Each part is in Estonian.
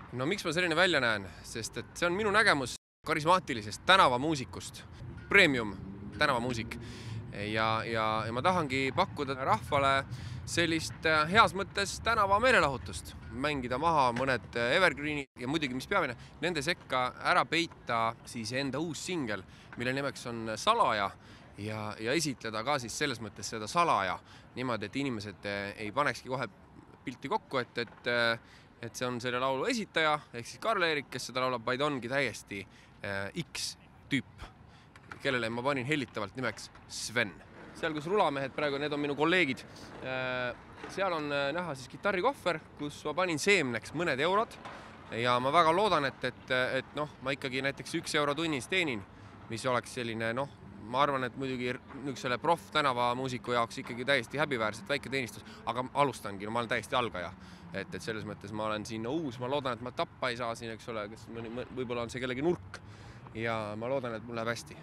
No miks ma selline välja näen? Sest et see on minu nägemus karismaatilisest tänavamuusikust. Premium tänavamuusik. Ja ma tahangi pakkuda rahvale sellist heas mõttes tänava meelelahutust. Mängida maha mõned evergreenid ja muidugi mis peamine, nende sekka ära peita siis enda uus singel, mille nimeks on Salaja ja esitleda ka siis selles mõttes seda salaja niimoodi, et inimesed ei panekski kohe pilti kokku, et see on selle laulu esitaja, ehk siis Karl-Erik, kes seda laulab, vaid ongi täiesti X-tüüp, kellele ma panin hellitavalt nimeks Sven. Seal, kus rulamehed praegu, need on minu kolleegid, seal on näha siis kitarrikohver, kus ma panin seemneks mõned eurod ja ma väga loodan, et ma ikkagi näiteks 1 euro tunnis teenin, mis oleks selline, ma arvan, et muidugi selle prof tänavamuusiku jaoks ikkagi täiesti häbiväärselt väike teenistus, aga alustangi, ma olen täiesti algaja. Et selles mõttes ma olen siin uus, ma loodan, et ma tappa ei saa siin, eks ole, võib-olla on see kellegi nurk ja ma loodan, et mul läheb hästi.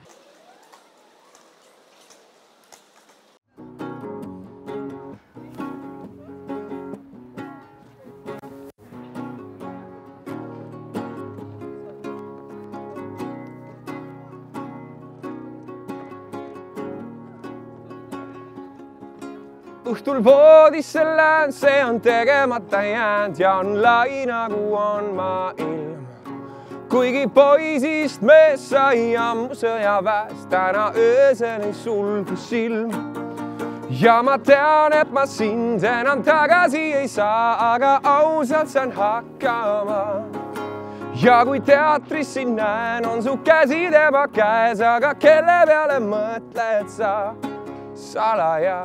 Õhtul voodisse lään, see on tegemata jäänd ja on lai nagu on maailm. Kuigi poisist mees sai ammu sõjaväest, täna öösel ei sulgu silm. Ja ma tean, et ma sind enam tagasi ei saa, aga ausalt saan hakkama. Ja kui teatris siin näen, on su käsi tema käes, aga kelle peale mõtled sa salaja?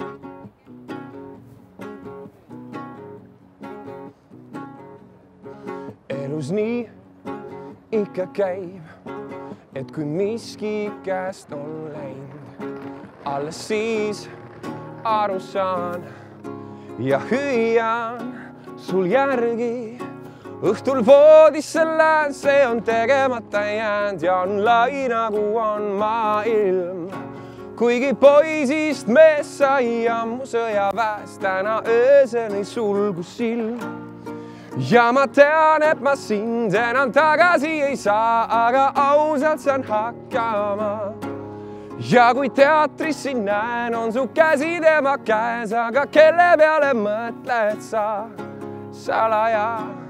Elus nii ikka käib, et kui miski käest on läinud, alles siis aru saan ja hüüan sul järgi. Õhtul voodisse lään, see on tegemata jäänd ja on lai nagu on maailm. Kuigi poisist mees sai ammu sõjaväest, täna öösel ei sulgu silm. Ja ma tean, et ma sind enam tagasi ei saa, aga ausalt saan hakkama. Ja kui teatris siin näen, on su käsi tema käes, aga kelle peale mõtled sa salaja?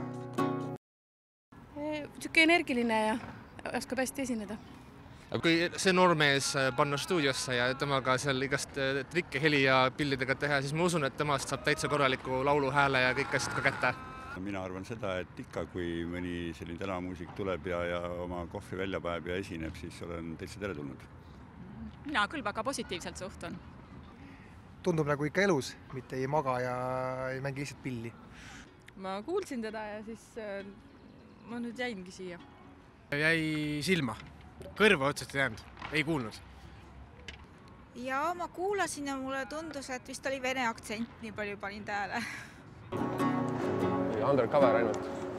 Siuke energiline ja oskab hästi esineda. Kui see noormees panna stuudiosse ja temaga seal igast trikke heli ja pillidega teha, siis ma usun, et temast saab täitsa korraliku lauluhääle ja kõik asjad ka kätte. Mina arvan seda, et ikka kui mõni selline tänavamuusik tuleb ja oma kohvi välja päev ja esineb, siis olen täitsa teretulnud. Mina küll väga positiivselt suhtun. Tundub nagu ikka elus, mitte ei maga ja ei mängi lihtsalt pilli. Ma kuulsin teda ja siis ma nüüd jäingi siia. Jäi silma. Kõrva otsast ei jäänud. Ei kuulnud. Ja ma kuulasin ja mulle tundus, et vist oli vene aktsent, nii palju panin tähele. Undercover ainult.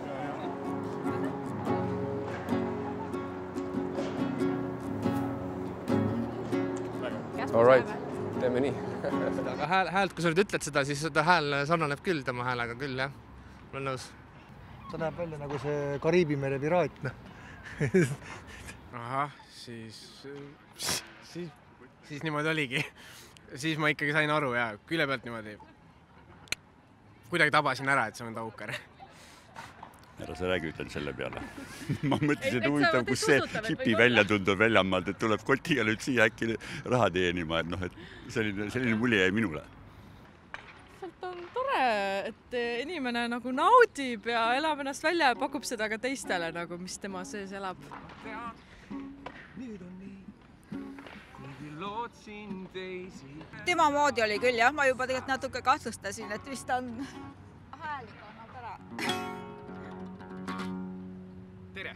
All right, teeme nii. Aga häält, kui sa nüüd ütled seda, siis seda hääl sarnaneb küll tema häälega küll, jah. Ma olen nõus. Ta näeb välja nagu see Kariibi mere piraat. Ahah, siis niimoodi oligi. Siis ma ikkagi sain aru ja külje pealt niimoodi. Kuidagi tabasin ära, et see on Taukar. Ära sa räägi ütlen selle peale. Ma mõtlesin, et huvitav, kus see hipi välja tundub väljamaalt, et tuleb kotiga nüüd siia äkki raha teenima, et selline mulje jäi minule. Sealt on tore, et inimene nagu naudib ja elab ennast välja ja pakub seda ka teistele, nagu, mis tema sees elab. Tema moodi oli küll, jah. Ma juba tegelikult natuke kahtlustasin, et vist on hääli kannab ära. Tere!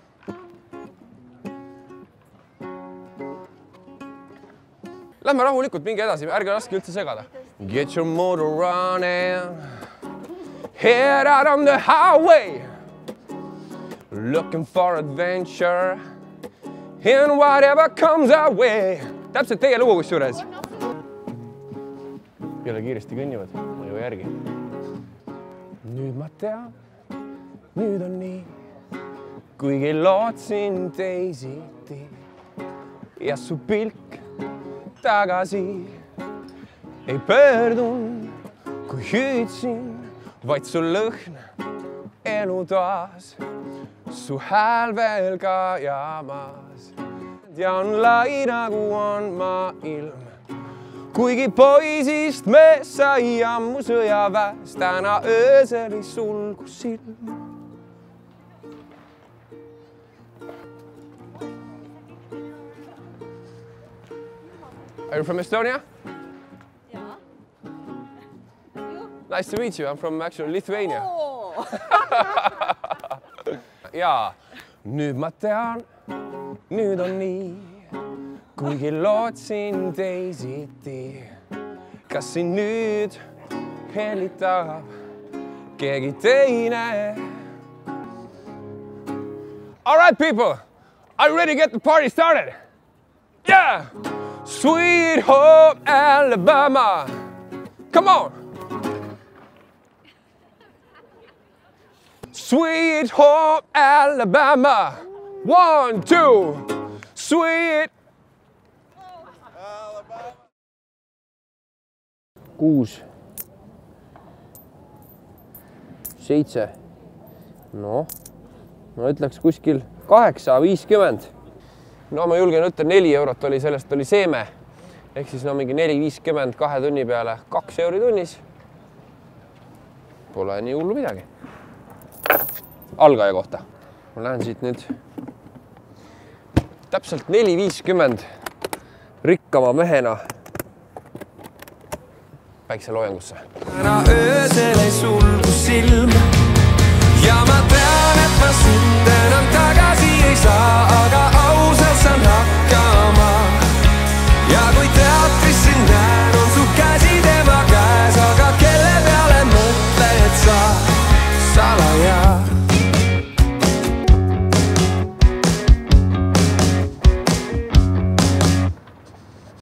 Lähme rahulikult, minge edasi, ärge laske üldse segada. Get your motor running, head out on the highway, looking for adventure in whatever comes our way. Täpselt teie lugu kus juures. Peale kiiresti kõnnivad, ma jõu järgi. Nüüd ma tean, nüüd on nii, kuigi lootsin teisiti ja su pilk tagasi ei pöördun, kui hüüdsin, vaid su lõhn elutoas, su hääl veel ka jaamas ja on lai nagu on maailm. Kuigi poisist mees sai ammu sõjaväes, täna öösel ei sulgu silm. Are you from Estonia? Yeah. Nice to meet you. I'm from actually Lithuania. Ja, nüüd ma tean, nüüd on nii, kuigi lootsin teisiti. Kas siin nüüd helitab keegi teine? All right, people, are you ready to get the party started? Yeah! Sweet home Alabama. Come on. Sweet home Alabama. 1, 2. Sweet. 6, 7. No, ma ütleks kuskil 8.50. No ma julgen ütelda 4 eurot oli, sellest oli seeme. Ehk siis no mingi 4.50 2 tunni peale, 2 euri tunnis. Pole nii hullu midagi. Algaja kohta. Ma lähen siit nüüd täpselt 4.50 rikkama mehena päikseloojangusse. Täna öösel ei sulgu silm ja ma